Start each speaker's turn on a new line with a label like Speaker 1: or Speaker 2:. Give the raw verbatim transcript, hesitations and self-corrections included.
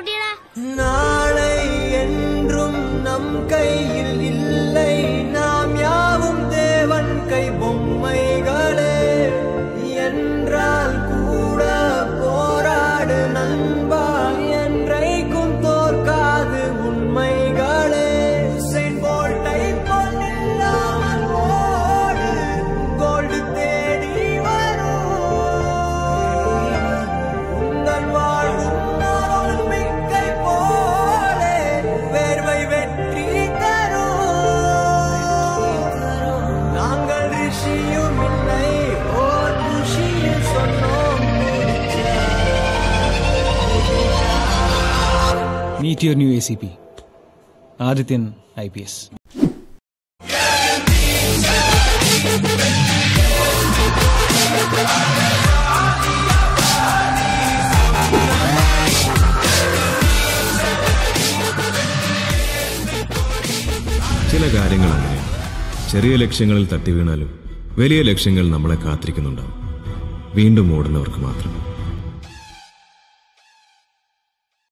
Speaker 1: குட்டிடா.
Speaker 2: நாளை என்றும் நம் கையில் இல்லை, நாம் யாவும் தேவன் கை பொம்மைகளே. என்றால் கூட போராடு நண்பா, என்றைக்கும் தோற்காது உண்மைகளே. செயின்ட் போல்ட்டை போல் இல்லாமல் ஓடு, கோல்டு தேடி வரும். உங்கள் வாழ்வும் ஒலிம்பிக்கை போலே வேர்வை வெற்றி தரும். நாங்கள் ரிஷியும் இல்லை, ஓர் குஷியில் சொன்னோம்.
Speaker 3: Meet your new A C P, Adityan I P S.
Speaker 4: ചില കാര്യങ്ങൾ അങ്ങനെയാണ്. ചെറിയ ലക്ഷ്യങ്ങളിൽ തട്ടി വീണാലും വലിയ ലക്ഷ്യങ്ങൾ നമ്മളെ കാത്തിരിക്കുന്നുണ്ടാവും. വീണ്ടും ഓടുന്നവർക്ക് മാത്രം.